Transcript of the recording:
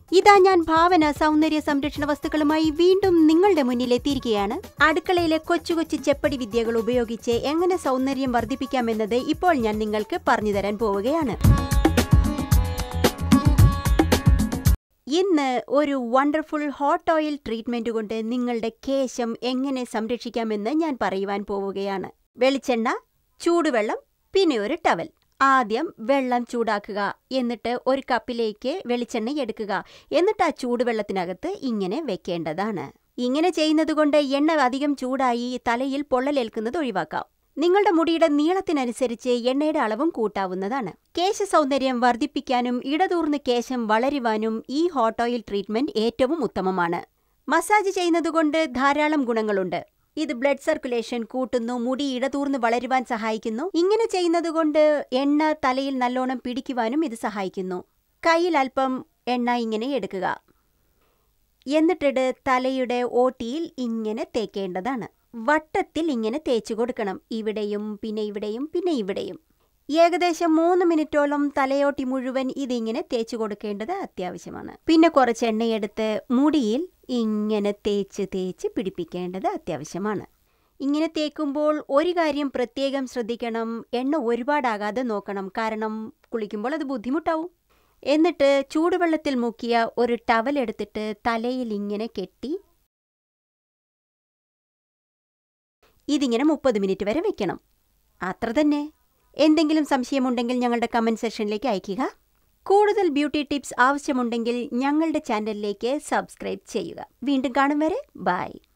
ഇതാ ഞാൻ ഭാവന സൗന്ദര്യ സംരക്ഷണ വസ്തുക്കളുമായി വീണ്ടും നിങ്ങളുടെ മുന്നിലെത്തിയിരിക്കുകയാണ്. അടുക്കളയിലെ കൊച്ചു കൊച്ചു ചെപ്പടി വിദ്യകൾ ഉപയോഗിച്ച് എങ്ങനെ സൗന്ദര്യം വർദ്ധിപ്പിക്കാമെന്നത് ഇപ്പോൾ ഞാൻ നിങ്ങൾക്ക് പറഞ്ഞു തരാൻ പോവുകയാണ്. ഇന്ന് ഒരു വണ്ടർഫുൾ ഹോട്ട് ഓയിൽ ട്രീറ്റ്മെന്റ് കൊണ്ട് നിങ്ങളുടെ കേശം എങ്ങനെ സംരക്ഷിക്കാമെന്ന് ഞാൻ പറയുവാൻ പോവുകയാണ്. വെളിച്ചെണ്ണ, ചൂടുവെള്ളം, പിന്നെ ഒരു ടവൽ. ആദ്യം വെള്ളം ചൂടാക്കുക. എന്നിട്ട് ഒരു കപ്പിലേക്ക് വെളിച്ചെണ്ണ എടുക്കുക. എന്നിട്ട് ആ ചൂടുവെള്ളത്തിനകത്ത് ഇങ്ങനെ വെക്കേണ്ടതാണ്. ഇങ്ങനെ ചെയ്യുന്നതുകൊണ്ട് എണ്ണ അധികം ചൂടായി തലയിൽ പൊള്ളലേൽക്കുന്നത് ഒഴിവാക്കാം. നിങ്ങളുടെ മുടിയുടെ നീളത്തിനനുസരിച്ച് എണ്ണയുടെ അളവും കൂട്ടാവുന്നതാണ്. കേശ സൗന്ദര്യം വർദ്ധിപ്പിക്കാനും ഇടതൂർന്ന് കേശം വളരുവാനും ഈ ഹോട്ട് ഓയിൽ ട്രീറ്റ്മെന്റ് ഏറ്റവും ഉത്തമമാണ്. മസാജ് ചെയ്യുന്നതുകൊണ്ട് ധാരാളം ഗുണങ്ങളുണ്ട്. ഇത് ബ്ലഡ് സർക്കുലേഷൻ കൂട്ടുന്നു, മുടി ഇടതൂർന്ന് വളരുവാൻ സഹായിക്കുന്നു. ഇങ്ങനെ ചെയ്യുന്നതുകൊണ്ട് എണ്ണ തലയിൽ നല്ലോണം പിടിക്കുവാനും ഇത് സഹായിക്കുന്നു. കയ്യിൽ അല്പം എണ്ണ ഇങ്ങനെ എടുക്കുക. എന്നിട്ടിട്ട് തലയുടെ ഓട്ടിയിൽ ഇങ്ങനെ തേക്കേണ്ടതാണ്. വട്ടത്തിൽ ഇങ്ങനെ തേച്ചു കൊടുക്കണം. ഇവിടെയും പിന്നെ ഇവിടെയും പിന്നെ ഇവിടെയും. ഏകദേശം 3 മിനിറ്റോളം തലയോട്ടി മുഴുവൻ ഇതിങ്ങനെ തേച്ചു കൊടുക്കേണ്ടത് അത്യാവശ്യമാണ്. പിന്നെ കുറച്ച് എണ്ണയെടുത്ത് മുടിയിൽ ഇങ്ങനെ തേച്ച് പിടിപ്പിക്കേണ്ടത് അത്യാവശ്യമാണ്. ഇങ്ങനെ തേക്കുമ്പോൾ ഒരു കാര്യം പ്രത്യേകം ശ്രദ്ധിക്കണം. എണ്ണ ഒരുപാടാകാതെ നോക്കണം. കാരണം കുളിക്കുമ്പോൾ അത് ബുദ്ധിമുട്ടാവും. എന്നിട്ട് ചൂടുവെള്ളത്തിൽ മുക്കിയ ഒരു ടവൽ എടുത്തിട്ട് തലയിൽ ഇങ്ങനെ കെട്ടി ഇതിങ്ങനെ 30 മിനിറ്റ് വരെ വെക്കണം. അത്ര തന്നെ. എന്തെങ്കിലും സംശയമുണ്ടെങ്കിൽ ഞങ്ങളുടെ കമന്റ് സെക്ഷനിലേക്ക് അയയ്ക്കുക. കൂടുതൽ ബ്യൂട്ടി ടിപ്സ് ആവശ്യമുണ്ടെങ്കിൽ ഞങ്ങളുടെ ചാനലിലേക്ക് സബ്സ്ക്രൈബ് ചെയ്യുക. വീണ്ടും കാണും വരെ ബൈ.